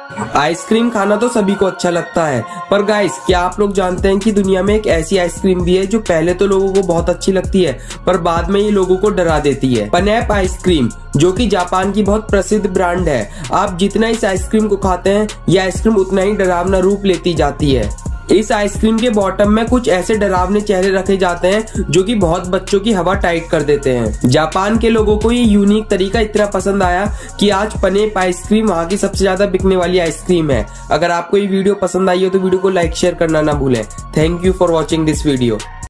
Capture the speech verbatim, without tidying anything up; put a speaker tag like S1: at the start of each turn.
S1: Ice cream खाना तो सभी को अच्छा लगता है, पर गाइस क्या आप लोग जानते हैं कि दुनिया में एक ऐसी आइसक्रीम भी है जो पहले तो लोगों को बहुत अच्छी लगती है पर बाद में ये लोगों को डरा देती है। पनेप आइसक्रीम, जो कि जापान की बहुत प्रसिद्ध ब्रांड है। आप जितना इस आइसक्रीम को खाते हैं ये आइसक्रीम उतना ही डरावना रूप लेती जाती है। इस आइसक्रीम के बॉटम में कुछ ऐसे डरावने चेहरे रखे जाते हैं जो कि बहुत बच्चों की हवा टाइट कर देते हैं। जापान के लोगों को ये यूनिक तरीका इतना पसंद आया कि आज पनेप आइसक्रीम वहाँ की सबसे ज्यादा बिकने वाली आइसक्रीम है। अगर आपको ये वीडियो पसंद आई हो तो वीडियो को लाइक शेयर करना ना भूलें। Thank you for watching this video.